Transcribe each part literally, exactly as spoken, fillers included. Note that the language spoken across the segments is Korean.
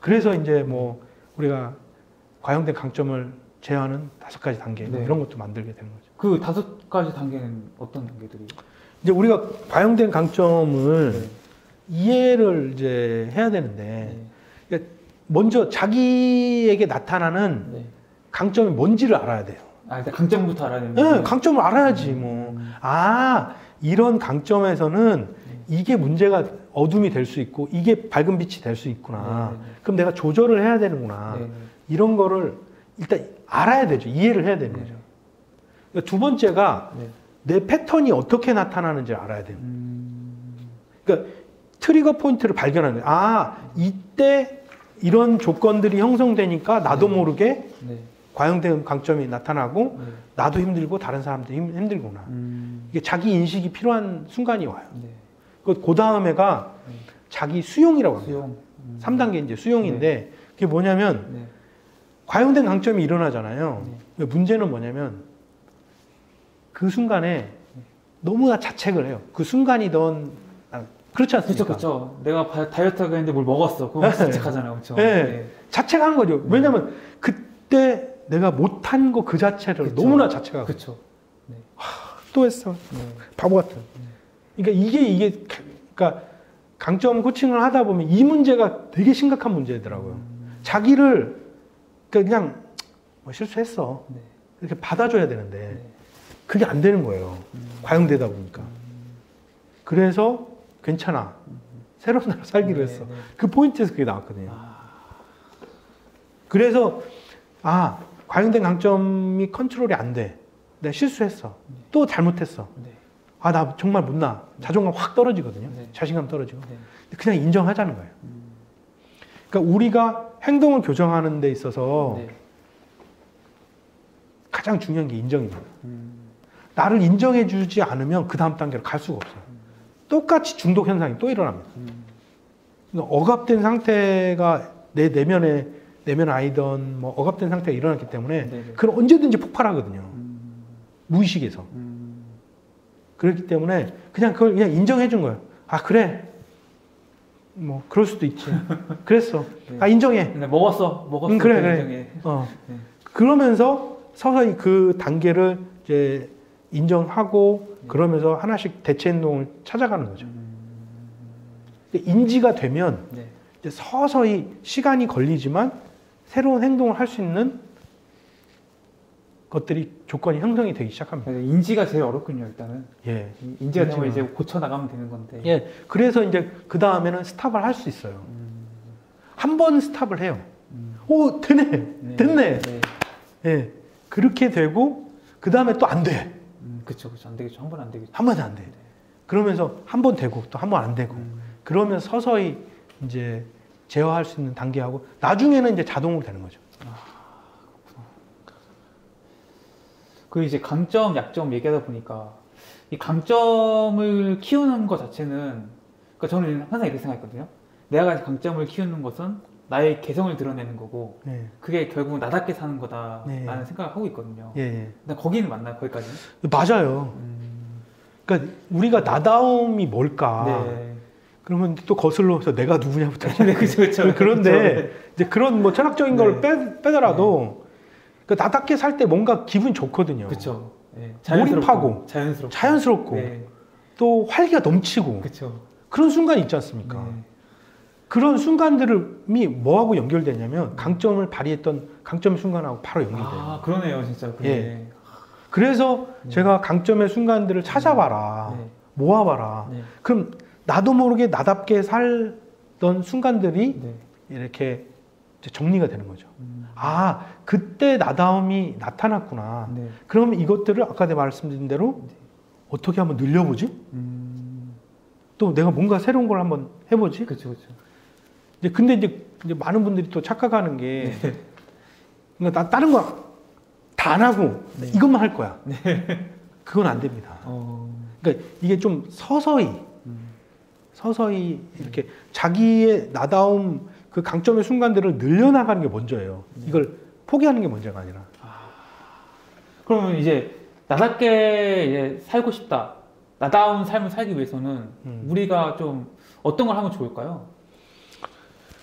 그래서 이제 뭐 우리가 과형된 강점을 제어하는 다섯 가지 단계 뭐 네. 이런 것도 만들게 되는 거죠. 그 다섯 가지 단계는 어떤 단계들이? 이제 우리가 과형된 강점을 네. 이해를 이제 해야 되는데 네. 그러니까 먼저 자기에게 나타나는 네. 강점이 뭔지를 알아야 돼요. 아, 일단 강점부터 알아야 되는 네, 거예요? 강점을 알아야지 뭐. 음. 아, 이런 강점에서는 이게 문제가 어둠이 될 수 있고 이게 밝은 빛이 될 수 있구나. 네, 네. 그럼 내가 조절을 해야 되는구나. 네. 이런 거를 일단 알아야 되죠. 이해를 해야 되는 네. 거죠. 그러니까 두 번째가 네. 내 패턴이 어떻게 나타나는지 알아야 돼요. 음. 그러니까 트리거 포인트를 발견하는 거예요. 아, 이때 이런 조건들이 형성되니까 나도 네. 모르게 네. 과형된 강점이 나타나고 네. 나도 힘들고 다른 사람도 힘, 힘들구나. 음. 이게 자기 인식이 필요한 순간이 와요. 네. 그 다음에가 네. 자기 수용이라고 합니다. 수용. 음. 삼 단계 이제 수용인데 그게 뭐냐면 네. 과형된 강점이 일어나잖아요. 네. 문제는 뭐냐면 그 순간에 너무나 자책을 해요. 그 순간이던 아, 그렇지 않습니까? 그렇죠, 그렇죠. 내가 바- 다이어트 하고 했는데 뭘 먹었어. 그거 네. 자책하잖아요, 그렇죠. 네. 자책한 거죠. 왜냐면 그때 내가 못한 거 그 자체를 그쵸. 너무나 자책하고 그렇죠. 네. 또 했어. 네. 바보 같은. 그러니까 이게 이게 그러니까 강점 코칭을 하다 보면 이 문제가 되게 심각한 문제더라고요. 음. 자기를 그러니까 그냥 뭐 실수했어. 네. 이렇게 받아줘야 되는데 네. 그게 안 되는 거예요. 음. 과용되다 보니까. 그래서 괜찮아. 새로운 나라 살기로 네, 했어. 네. 그 포인트에서 그게 나왔거든요. 아. 그래서 아 과용된 강점이 컨트롤이 안 돼. 내가 실수했어. 또 잘못했어. 네. 아 나 정말 못나. 자존감 확 떨어지거든요. 네. 자신감 떨어지고. 네. 그냥 인정하자는 거예요. 음. 그러니까 우리가 행동을 교정하는 데 있어서 네. 가장 중요한 게 인정입니다. 음. 나를 인정해 주지 않으면 그 다음 단계로 갈 수가 없어요. 똑같이 중독 현상이 또 일어납니다. 음. 그러니까 억압된 상태가 내 내면에 내면 아이든 뭐 억압된 상태가 일어났기 때문에 네네. 그건 언제든지 폭발하거든요. 음. 무의식에서. 음. 그렇기 때문에 그냥 그걸 그냥 인정해 준 거예요. 아 그래. 뭐 그럴 수도 있지. 그랬어. 네. 아 인정해. 근데 먹었어, 먹었어. 응, 그래, 그 그래. 인정해. 어. 네. 그러면서 서서히 그 단계를 이제 인정하고 그러면서 하나씩 대체 행동을 찾아가는 거죠. 음. 인지가 되면 네. 이제 서서히 시간이 걸리지만 새로운 행동을 할 수 있는 것들이 조건이 형성이 되기 시작합니다. 네, 인지가 제일 어렵군요, 일단은. 예. 이- 인지가 되면 인지가. 이제 고쳐 나가면 되는 건데. 예. 그래서 이제 그 다음에는 스탑을 할 수 있어요. 음. 한 번 스탑을 해요. 음. 오, 되네. 네. 됐네. 네. 예. 그렇게 되고 그 다음에 또 안 돼. 음, 그쵸, 그쵸. 안 되겠죠. 한 번 안 되겠죠. 한 번도 안 돼. 그러면서 한 번 되고 또 한 번 안 되고 음. 그러면 서서히 이제 제어할 수 있는 단계하고 나중에는 이제 자동으로 되는 거죠. 그 이제 강점, 약점 얘기하다 보니까 이 강점을 키우는 것 자체는, 그러니까 저는 항상 이렇게 생각했거든요. 내가 강점을 키우는 것은 나의 개성을 드러내는 거고, 예. 그게 결국 나답게 사는 거다라는 네. 생각을 하고 있거든요. 예, 예. 근데 거기는 맞나요? 거기까지는? 맞아요. 음. 그러니까 우리가 나다움이 뭘까? 네. 그러면 또 거슬러서 내가 누구냐부터. 네, 그쵸, 그쵸. 그런데 그쵸. 이제 그런 뭐 철학적인 네. 걸 빼, 빼더라도 그러니까 나답게 살 때 뭔가 기분이 좋거든요. 그쵸. 네. 몰입하고, 자연스럽고. 자연스럽고 네. 또 활기가 넘치고 그쵸. 그런 순간이 있지 않습니까? 네. 그런 순간들이 뭐하고 연결되냐면 강점을 발휘했던 강점의 순간하고 바로 연결돼요. 아, 그러네요, 진짜. 그게. 예. 그래서 네. 제가 강점의 순간들을 찾아봐라. 네. 모아봐라. 네. 그럼 나도 모르게 나답게 살던 순간들이 네. 이렇게 이제 정리가 되는 거죠. 음. 아, 그때 나다움이 나타났구나. 네. 그러면 이것들을 아까 내가 말씀드린 대로 네. 어떻게 한번 늘려보지? 음. 또 내가 뭔가 새로운 걸 한번 해보지? 그쵸, 그쵸. 이제 근데 이제, 이제 많은 분들이 또 착각하는 게 네. 그러니까 나 다른 거 다 안 하고 네. 이것만 할 거야. 네. 그건 안 됩니다. 어. 그러니까 이게 좀 서서히 음. 서서히 이렇게 자기의 나다움 그 강점의 순간들을 늘려나가는 게 먼저예요. 네. 이걸 포기하는 게 문제가 아니라. 그러면 이제 나답게 이제 살고 싶다. 나다운 삶을 살기 위해서는 음. 우리가 좀 어떤 걸 하면 좋을까요?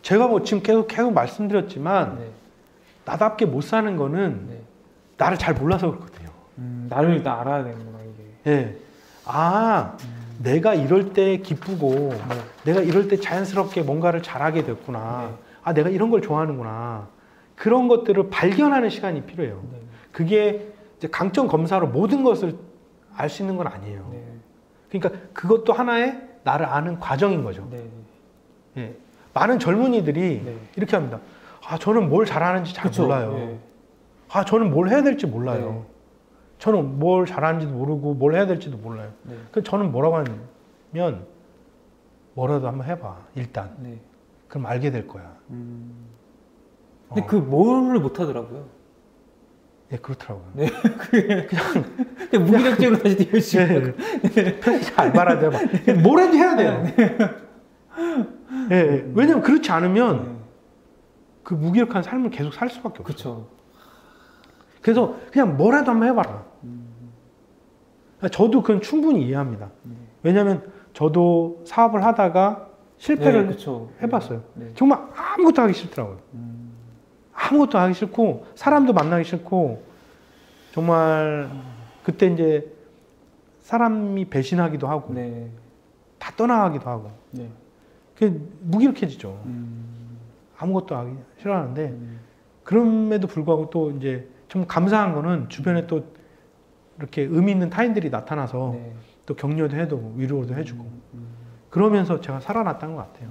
제가 뭐 지금 계속 계속 말씀드렸지만 네. 나답게 못 사는 거는 네. 나를 잘 몰라서 그렇거든요. 음, 나를 일단 알아야 되는구나 이게. 예. 아, 음. 내가 이럴 때 기쁘고 네. 내가 이럴 때 자연스럽게 뭔가를 잘하게 됐구나. 네. 아, 내가 이런 걸 좋아하는구나. 그런 것들을 발견하는 시간이 필요해요. 네. 그게 이제 강점 검사로 모든 것을 알 수 있는 건 아니에요. 네. 그러니까 그것도 하나의 나를 아는 과정인 거죠. 네. 예. 많은 젊은이들이 네. 이렇게 합니다. 아, 저는 뭘 잘하는지 잘 그쵸? 몰라요. 네. 아, 저는 뭘 해야 될지 몰라요. 네. 저는 뭘 잘하는지도 모르고 뭘 해야 될지도 몰라요. 네. 그 저는 뭐라고 하냐면 뭐라도 한번 해봐. 일단. 네. 그럼 알게 될 거야. 음. 근데 어. 그 뭐를 못 하더라고요. 예, 그렇더라고요. 네. 그게 그냥 그냥 무기력증으로 다시 뒤집어. 예, 편의점 알바라도 해봐. 뭘 해도 해야 돼요. 예, 예. 왜냐면 그렇지 않으면 네. 그 무기력한 삶을 계속 살 수밖에 없어요. 그렇죠. 그래서 그냥 뭐라도 한번 해봐라. 음. 저도 그건 충분히 이해합니다. 네. 왜냐면 저도 사업을 하다가 실패를 네, 그쵸. 해봤어요. 네. 정말 아무것도 하기 싫더라고요. 음. 아무것도 하기 싫고 사람도 만나기 싫고 정말 그때 이제 사람이 배신하기도 하고 네. 다 떠나가기도 하고 네. 그게 무기력해지죠. 음. 아무것도 하기 싫어하는데 음. 그럼에도 불구하고 또 이제 좀 감사한 거는 주변에 또 이렇게 의미 있는 타인들이 나타나서 네. 또 격려도 해주고 위로도 해주고 음. 음. 그러면서 제가 살아났던 것 같아요.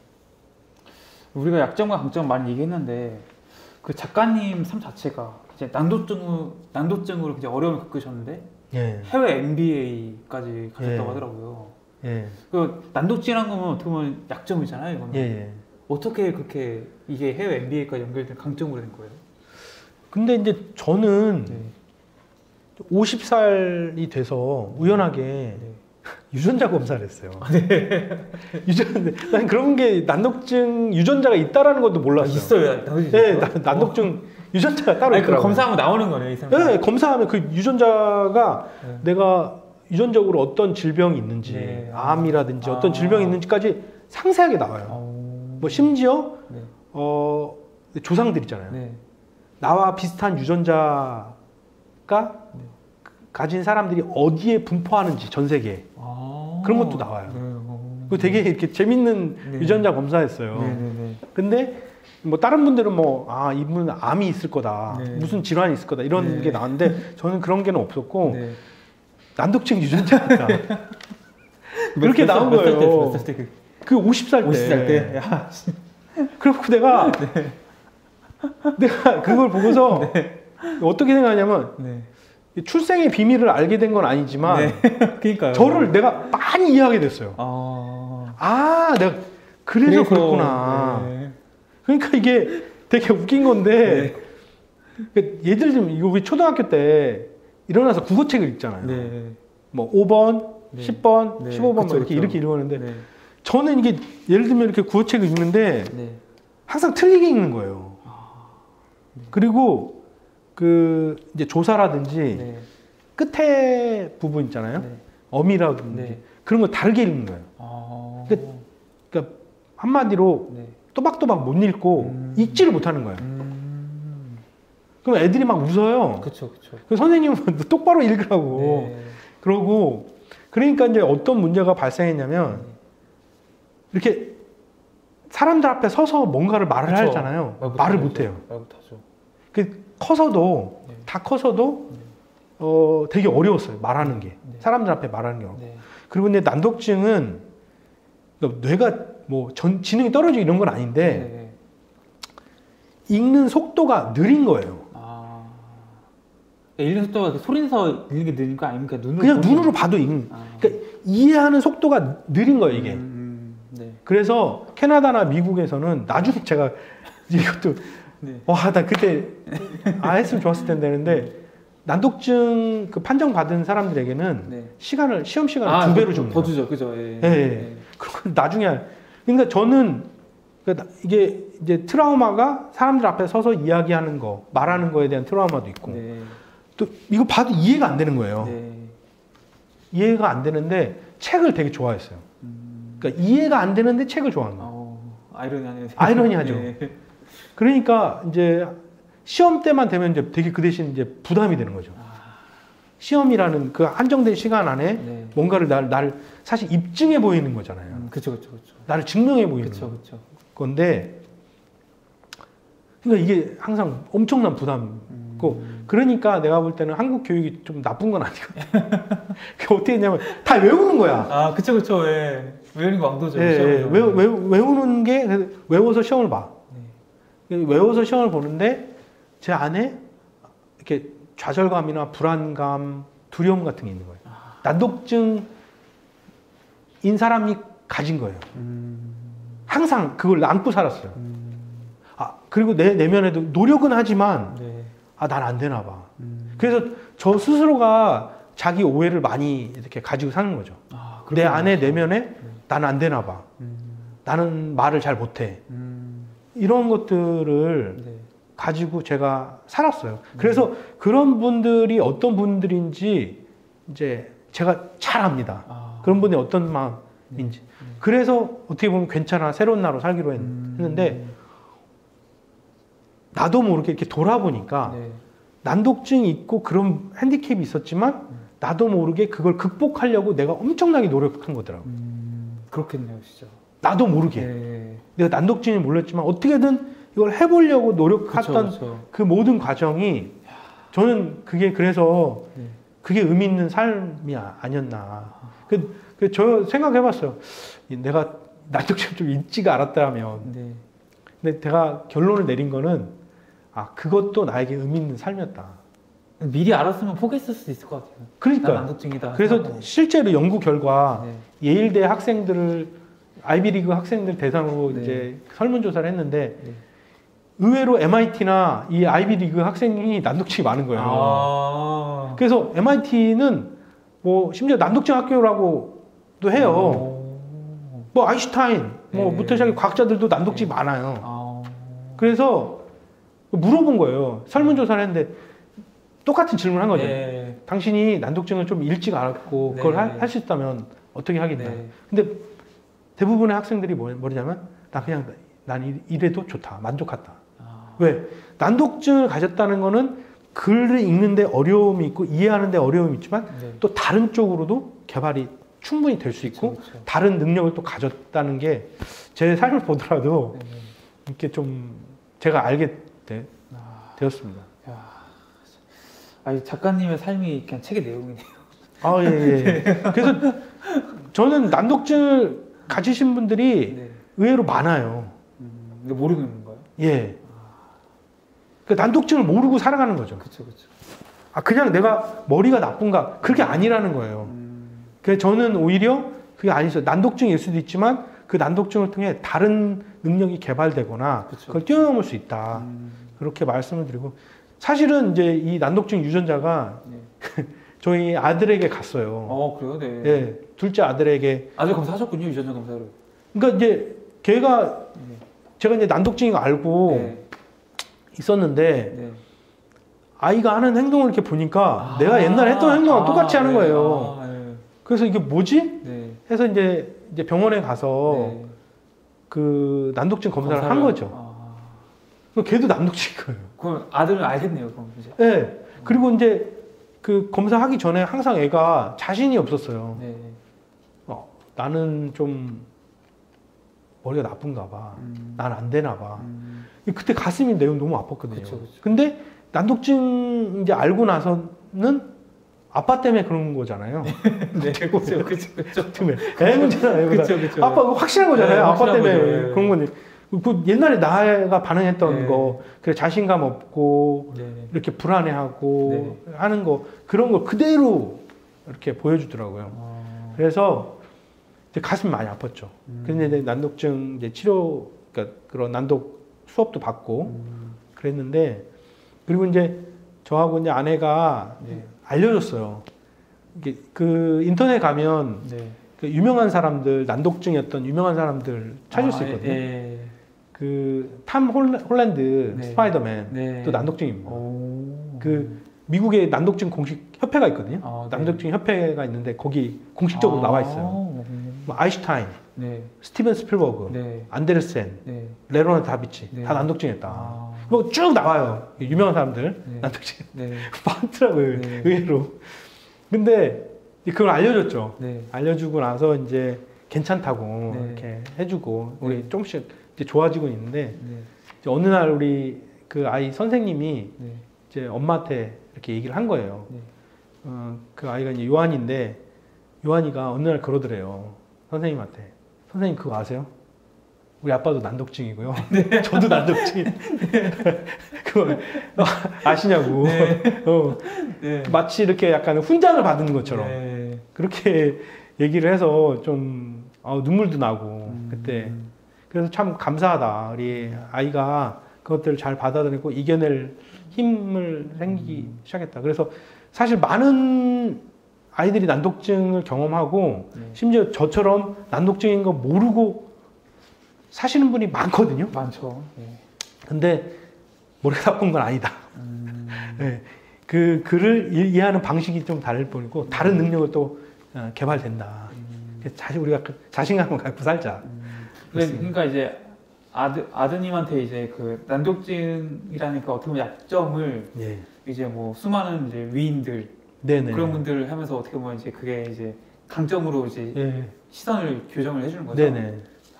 우리가 약점과 강점 많이 얘기했는데 그 작가님 삶 자체가 이제 난도증 난도증으로 이제 어려움을 겪으셨는데 예, 해외 엠비에이까지 가셨다고 예. 하더라고요. 예, 그 난도증이란 거면 어떻게 보면 약점이잖아요, 이거는. 예, 예. 어떻게 그렇게 이게 해외 엠비에이까지 연결된 강점으로 된 거예요? 근데 이제 저는 네. 오십 살이 돼서 우연하게 네. 유전자 검사를 했어요. 유전, 난 그런 게 난독증 유전자가 있다라는 것도 아, 몰랐어요. 있어요. 난도증 네, 있어요? 나- 난독증 유전자가 따로 아니, 그 있더라고요. 검사하면 나오는 거네요, 이 사람. 네, 검사하면 그 유전자가 네. 내가 유전적으로 어떤 질병이 있는지, 네. 암이라든지 아. 어떤 질병이 있는지까지 상세하게 나와요. 어... 뭐 심지어 네. 어, 조상들 있잖아요. 네. 나와 비슷한 유전자가 네. 가진 사람들이 어디에 분포하는지 전 세계에 아... 그런 것도 나와요. 네. 어... 그 되게 이렇게 재밌는 네. 유전자 검사였어요. 네, 네, 네. 근데 뭐 다른 분들은 뭐 아 이분은 암이 있을 거다, 네. 무슨 질환이 있을 거다 이런 네. 게 나왔는데 저는 그런 게는 없었고 네. 난독증 유전자였다. 그렇게 몇 살- 나온 몇 살 때, 거예요. 몇 살 때 그... 그 오십 살 때. 오십 살 때? 야, 그래갖고 내가 네. 내가 그걸 보고서 어떻게 생각하냐면 네. 출생의 비밀을 알게 된 건 아니지만 네. 그러니까요. 저를 내가 많이 이해하게 됐어요. 아... 아, 내가 그래서, 그렇구나. 네. 그러니까 이게 되게 웃긴 건데 그러니까 예를 들면 이거 우리 초등학교 때 일어나서 국어책을 읽잖아요. 네. 뭐 오 번, 네. 십 번, 네. 십오 번 그쵸, 뭐 이렇게 그쵸. 이렇게 읽었는데 네. 저는 이게 예를 들면 이렇게 국어책을 읽는데 네. 항상 틀리게 읽는 거예요. 그리고 그 이제 조사라든지 네. 끝에 부분 있잖아요. 네. 어미라든지 네. 그런 거 다르게 읽는 거예요. 아... 그- 그러니까 한마디로 네. 또박또박 못 읽고 음. 읽지를 못하는 거예요. 음... 그럼 애들이 막 웃어요. 그쵸, 그쵸. 그 선생님은 똑바로 읽으라고 네. 그러고 그러니까 이제 어떤 문제가 발생했냐면 이렇게 사람들 앞에 서서 뭔가를 말을 그쵸. 하잖아요. 말 말을 못하죠. 못해요. 말 못하죠. 그 커서도 네. 다 커서도 네. 어 되게 어려웠어요. 말하는 게 네. 사람들 앞에 말하는 게 어려워. 네. 그리고 근데 난독증은 그러니까 뇌가 뭐 전 지능이 떨어지고 이런 건 아닌데 네. 읽는 속도가 느린 거예요. 아... 읽는 속도가 이렇게 소리내서 읽는 게 느린 거 아닙니까? 눈으로 그냥 보는 눈으로 봐도 읽는. 아. 그러니까 이해하는 속도가 느린 거예요 이게. 음, 음, 네. 그래서 캐나다나 미국에서는 나중에 제가 이것도 네. 와 나 그때 아 했으면 좋았을 텐데 했는데 난독증 그 판정 받은 사람들에게는 네. 시간을 시험 시간을 아, 두 배로 더, 줍니다. 더 주죠, 그죠? 예. 예, 예. 그리고 나중에 할- 그러니까 저는 그러니까 이게 이제 트라우마가 사람들 앞에 서서 이야기하는 거, 말하는 거에 대한 트라우마도 있고 네. 또 이거 봐도 이해가 안 되는 거예요. 네. 이해가 안 되는데 책을 되게 좋아했어요. 음. 그러니까 이해가 안 되는데 책을 좋아하는 거예요. 어, 아이러니하네요. 아이러니하죠. 네. 그러니까 이제 시험 때만 되면 이제 되게 그 대신 이제 부담이 되는 거죠. 아, 시험이라는 그 한정된 시간 안에 네. 뭔가를 날, 나를 사실 입증해 보이는 거잖아요. 음, 그쵸, 그쵸, 그쵸. 나를 증명해 보이는 그쵸, 그쵸. 건데, 그러니까 이게 항상 엄청난 부담이고, 음. 그러니까 내가 볼 때는 한국 교육이 좀 나쁜 건 아니거든요. 그게 어떻게 했냐면 다 외우는 거야. 아, 그쵸, 그쵸. 예. 외우는 거 왕도죠. 예, 예. 시험에서. 외우, 외우, 외우는 게 그래서 외워서 시험을 봐. 네. 외워서 시험을 보는데 제 안에 이렇게 좌절감이나 불안감, 두려움 같은 게 있는 거예요. 아. 난독증인 사람이 가진 거예요. 음. 항상 그걸 안고 살았어요. 음. 아, 그리고 내 내면에도 노력은 하지만 네. 아, 난 안 되나 봐. 음. 그래서 저 스스로가 자기 오해를 많이 이렇게 가지고 사는 거죠. 아, 내 그렇구나. 안에 내면에 네. 나는 안 되나 봐. 음. 나는 말을 잘 못해. 음. 이런 것들을 네. 가지고 제가 살았어요. 그래서 그런 분들이 어떤 분들인지 이제 제가 잘 압니다. 아. 그런 분이 어떤 마음인지. 그래서 어떻게 보면 괜찮아. 새로운 나로 살기로 했, 음. 했는데 나도 모르게 이렇게 돌아보니까 네. 난독증이 있고 그런 핸디캡이 있었지만 나도 모르게 그걸 극복하려고 내가 엄청나게 노력한 거더라고요. 음. 그렇겠네요, 진짜. 나도 모르게. 네. 내가 난독증이 몰랐지만 어떻게든 이걸 해보려고 노력했던 그쵸, 그쵸. 그 모든 과정이 저는 그게 그래서 네. 그게 의미 있는 삶이 아- 아니었나. 그, 그, 저 생각해봤어요. 내가 난독증 좀 있지가 않았다면. 네. 근데 제가 결론을 내린 거는 아, 그것도 나에게 의미 있는 삶이었다. 미리 알았으면 포기했을 수도 있을 것 같아요. 난 그러니까. 난독증이다. 그래서 생각하고. 실제로 연구 결과 네. 예일대 학생들을 아이비리그 학생들 대상으로 네. 이제 설문조사를 했는데 네. 의외로 엠아이티나 이 아이비리그 학생이 난독증이 많은 거예요. 아. 그래서 엠아이티는 뭐 심지어 난독증 학교라고도 해요. 오. 뭐 아인슈타인, 네. 뭐부터 시작해 과학자들도 난독증이 많아요. 아. 그래서 물어본 거예요. 설문조사를 했는데 똑같은 질문을 한 거죠. 네. 당신이 난독증을 좀 일찍 알았고 네. 그걸 할 수 있다면 어떻게 하겠냐. 네. 근데 대부분의 학생들이 뭐- 뭐냐면 나 그냥 난 이- 이래도 좋다. 만족하다. 아. 왜? 난독증을 가졌다는 거는 글을 읽는데 어려움이 있고 이해하는데 어려움이 있지만 네. 또 다른 쪽으로도 개발이 충분히 될 수 있고 그쵸, 그쵸. 다른 능력을 또 가졌다는 게 제 삶을 보더라도 네. 이렇게 좀 제가 알게 되, 아. 되었습니다. 야. 아니 작가님의 삶이 그냥 책의 내용이네요. 아, 예, 예. 그래서 저는 난독증을 가지신 분들이 네. 의외로 많아요. 음, 근데 모르는 거예요? 예. 그 난독증을 모르고 살아가는 거죠. 그렇죠, 그렇죠. 아, 그냥 내가 머리가 나쁜가? 그게 아니라는 거예요. 음, 그래서 저는 오히려 그게 아니죠. 난독증일 수도 있지만 그 난독증을 통해 다른 능력이 개발되거나 그쵸. 그걸 뛰어넘을 수 있다. 음, 그렇게 말씀을 드리고 사실은 이제 이 난독증 유전자가 네. 저희 아들에게 갔어요. 어 그래요, 네. 예, 둘째 아들에게. 아들 검사하셨군요, 유전자 검사를. 그러니까 이제 걔가 네. 제가 이제 난독증인 거 알고 네. 있었는데 네. 아이가 하는 행동을 이렇게 보니까 아, 내가 옛날에 했던 행동과 아, 똑같이 하는 네. 거예요. 아, 네. 그래서 이게 뭐지? 네. 해서 이제 이제 병원에 가서 네. 그 난독증 검사를 한 검사를- 거죠. 아, 그럼 걔도 난독증인 거예요. 그럼 아들은 알겠네요, 그럼 이제. 예. 그리고 이제 그 검사하기 전에 항상 애가 자신이 없었어요. 네. 어, 나는 좀 머리가 나쁜가 봐. 음, 난 안 되나 봐. 음, 그때 가슴이 내용 너무 아팠거든요. 그쵸, 그쵸. 근데 난독증 이제 알고 나서는 아빠 때문에 그런 거잖아요. 네, 그렇죠, 그렇죠, 그렇죠. 때문에 애 문제잖아요. 그렇죠, 그렇죠. 아빠 그거 확실한 거잖아요. 네, 아빠 확실한 때문에 거죠. 네. 그런 건데. 그 옛날에 나가 반응했던 네. 거, 그래 자신감 없고 네. 이렇게 불안해하고 하는 거 그런 거 그대로 이렇게 보여주더라고요. 어, 그래서 이제 가슴이 많이 아팠죠. 음. 근데 이제 난독증 이제 치료, 그러니까 그런 난독 수업도 받고 음, 그랬는데 그리고 이제 저하고 이제 아내가 네. 알려줬어요. 이게 그 인터넷 가면 네. 그 유명한 사람들 난독증이었던 유명한 사람들 찾을 아, 수 있거든요. 예, 그 탐 홀랜드 네. 스파이더맨 네. 또 난독증입니다. 오. 그 미국의 난독증 공식 협회가 있거든요. 아, 네. 난독증 협회가 있는데 거기 공식적으로 아, 나와 있어요. 음. 뭐 아인슈타인, 네. 스티븐 스필버그, 네. 안데르센, 네. 레오나르도 다비치 네. 다 난독증했다. 아. 뭐 쭉 나와요. 유명한 사람들 네. 난독증 네. 많더라고요. 네. 의외로. 근데 그걸 알려줬죠. 네. 알려주고 나서 이제 괜찮다고 네. 이렇게 해주고 우리 네. 조금씩 이제 좋아지고 있는데 네. 이제 어느 날 우리 그 아이 선생님이 네. 이제 엄마한테 이렇게 얘기를 한 거예요. 네. 어, 그 아이가 이제 요한인데 요한이가 어느 날 그러더래요. 선생님한테. 선생님 그거 아세요? 우리 아빠도 난독증이고요. 네. 저도 난독증이. 그거 아시냐고. 네. 어, 네. 마치 이렇게 약간 훈장을 받은 것처럼 네. 그렇게 얘기를 해서 좀 어, 눈물도 나고 음. 그때. 그래서 참 감사하다. 우리 아이가 그것들을 잘 받아들이고 이겨낼 힘을 생기기 음. 시작했다. 그래서 사실 많은 아이들이 난독증을 경험하고 네. 심지어 저처럼 난독증인 거 모르고 사시는 분이 많거든요. 많죠. 네. 근데 머리가 나쁜 건 아니다. 음. 네. 그 글을 이- 이해하는 방식이 좀 다를 뿐이고 다른 능력을 또 어, 개발된다. 음. 그래서 사실 우리가 그 자신감을 갖고 살자. 음. 그러니까 이제 아드 아드님한테 이제 그 난독증이라니까 어떻게 보면 약점을 예. 이제 뭐 수많은 이제 위인들 네네. 그런 분들을 하면서 어떻게 보면 이제 그게 이제 강점으로 이제 예. 시선을 교정을 해주는 거죠. 네네.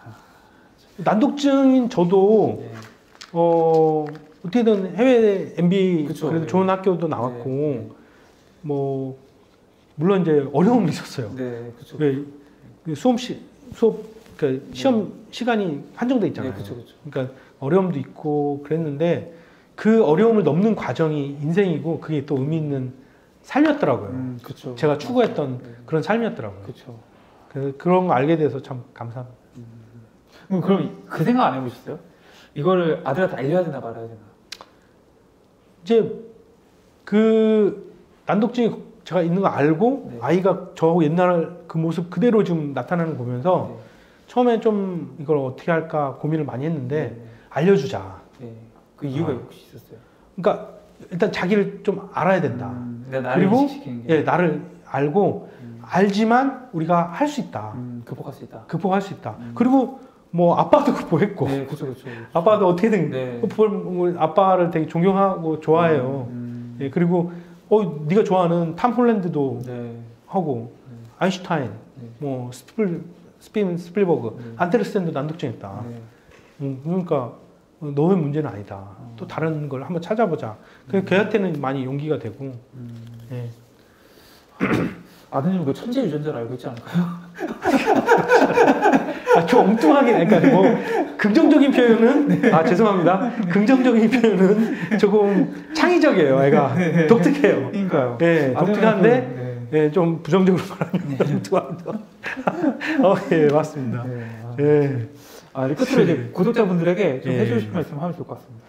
난독증인 저도 네. 어 어떻게든 해외 엠비 그쵸, 그래도 네. 좋은 학교도 나왔고 네. 뭐 물론 이제 어려움이 있었어요. 네, 그렇죠. 왜, 그 수업 시 수업 그 시험 시간이 한정돼 있잖아요. 네, 그렇죠, 그렇죠. 그러니까 어려움도 있고 그랬는데 그 어려움을 넘는 과정이 인생이고 그게 또 의미 있는 삶이었더라고요. 음, 그렇죠. 제가 추구했던 네. 그런 삶이었더라고요. 그렇죠. 그, 그런 거 알게 돼서 참 감사합니다. 그럼, 그럼 그 생각 안 해보셨어요? 이거를 아들한테 알려야 되나 말아야 되나? 이제 그 난독증이 제가 있는 거 알고 네. 아이가 저 옛날 그 모습 그대로 지금 나타나는 거 보면서 네. 처음에 좀 이걸 어떻게 할까 고민을 많이 했는데 네. 알려주자. 네. 그 이유가 아. 혹시 있었어요? 그러니까 일단 자기를 좀 알아야 된다. 음, 내가 나를 그리고 인식시키는 게. 예, 나를 알고 음, 알지만 우리가 할 수 있다. 음, 극복할 수 있다. 극복할 수 있다. 음. 그리고 뭐 아빠도 극복했고 네, 그렇죠, 그렇죠. 아빠도 어떻게든 네. 극복을- 뭐 아빠를 되게 존경하고 좋아해요. 음, 예, 그리고 어 네가 좋아하는 탐 홀랜드도 네. 하고 네. 아인슈타인, 네. 뭐 스필 스피븐 스필버그, 네. 안데르센도 난독증했다. 네. 음, 그러니까 너의 문제는 아니다. 또 다른 걸 한번 찾아보자. 그 걔한테는 많이 용기가 되고. 음. 예. 아드님 그 천재 유전자를 알고 있지 않을까요? 아, 좀 엉뚱하게, 그러니까 뭐 긍정적인 표현은 아 죄송합니다. 긍정적인 표현은 조금 창의적이에요. 애가 독특해요. 그러니까요. 예, 독특한데 네. 예, 좀 부정적으로 말하면 엉뚱합니다. 어, 예, 맞습니다. 네. 아, 예. 아, 이 끝으로 이제 구독자분들에게 좀 예. 해주고 싶은 말씀 하면 좋을 것 같습니다.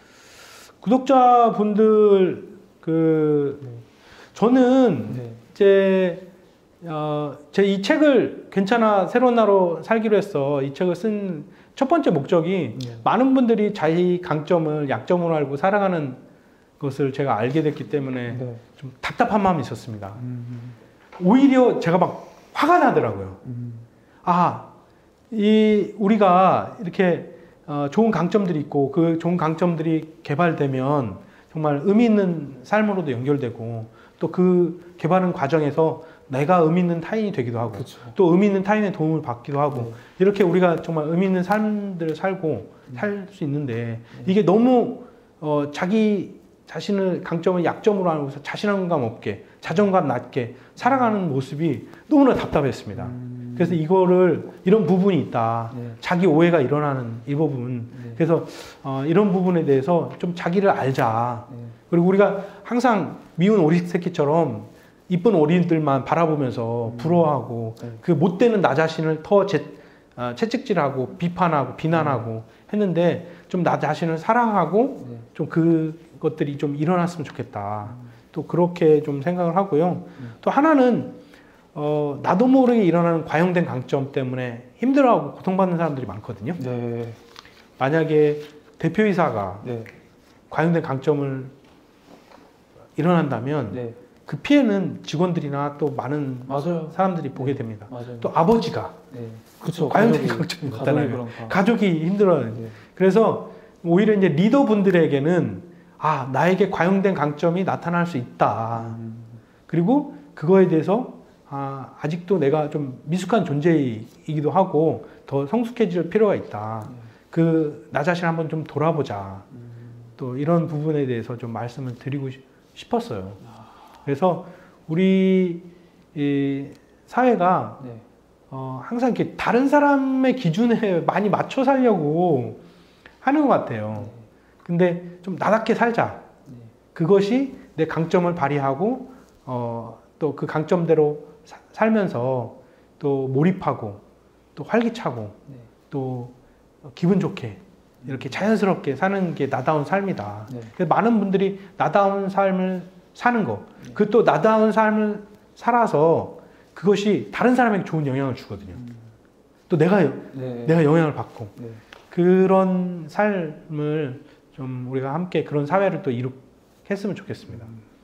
구독자분들 그 네. 저는 네. 이제 어, 제 이 책을 괜찮아 새로운 나로 살기로 했어. 이 책을 쓴 첫 번째 목적이 네. 많은 분들이 자기 강점을 약점으로 알고 살아가는 것을 제가 알게 됐기 때문에 네. 좀 답답한 마음이 있었습니다. 음, 오히려 제가 막 화가 나더라고요. 음, 아, 이 우리가 이렇게 어, 좋은 강점들이 있고 그 좋은 강점들이 개발되면 정말 의미 있는 삶으로도 연결되고 또 그 개발하는 과정에서 내가 의미 있는 타인이 되기도 하고 그렇죠. 또 의미 있는 타인의 도움을 받기도 하고 네. 이렇게 우리가 정말 의미 있는 삶들을 살고 음. 살 수 있는데 이게 너무 어, 자기 자신을 강점을 약점으로 하면서 자신감 없게 자존감 낮게 살아가는 모습이 너무나 답답했습니다. 음, 그래서 이거를 이런 부분이 있다. 네. 자기 오해가 일어나는 이 부분. 네. 그래서 어, 이런 부분에 대해서 좀 자기를 알자. 네. 그리고 우리가 항상 미운 오리 새끼처럼 이쁜 오리들만 바라보면서 음. 부러워하고 네. 그 못되는 나 자신을 더 제, 어, 채찍질하고 비판하고 비난하고 했는데 좀 나 자신을 사랑하고 네. 좀 그것들이 좀 일어났으면 좋겠다. 음. 또 그렇게 좀 생각을 하고요. 음. 또 하나는 어, 나도 모르게 일어나는 과용된 강점 때문에 힘들어하고 고통받는 사람들이 많거든요. 네. 만약에 대표이사가 네. 과용된 강점을 일어난다면 네. 그 피해는 직원들이나 또 많은 맞아요. 사람들이 보게 됩니다. 맞아요. 또 아버지가 네. 그쵸. 과잉된 가족이- 강점이 가족이 나타나요. 그런가. 가족이 힘들어요. 네. 그래서 오히려 이제 리더분들에게는 아 나에게 과용된 강점이 나타날 수 있다. 음. 그리고 그거에 대해서 아, 아직도 내가 좀 미숙한 존재이기도 하고 더 성숙해질 필요가 있다. 네. 그 나 자신 한번 좀 돌아보자. 음. 또 이런 부분에 대해서 좀 말씀을 드리고 싶- 싶었어요. 아. 그래서 우리 이 사회가 네. 어, 항상 이렇게 다른 사람의 기준에 많이 맞춰 살려고 하는 것 같아요. 네. 근데 좀 나답게 살자. 네. 그것이 내 강점을 발휘하고 어, 또 그 강점대로 사- 살면서 또 몰입하고 또 활기차고 네. 또 기분 좋게 이렇게 자연스럽게 사는 게 나다운 삶이다. 네. 그래서 많은 분들이 나다운 삶을 사는 거, 네. 그 또 나다운 삶을 살아서 그것이 다른 사람에게 좋은 영향을 주거든요. 음. 또 내가 네. 내가 영향을 받고 네. 그런 삶을 좀 우리가 함께 그런 사회를 또 이룩했으면 좋겠습니다. 음.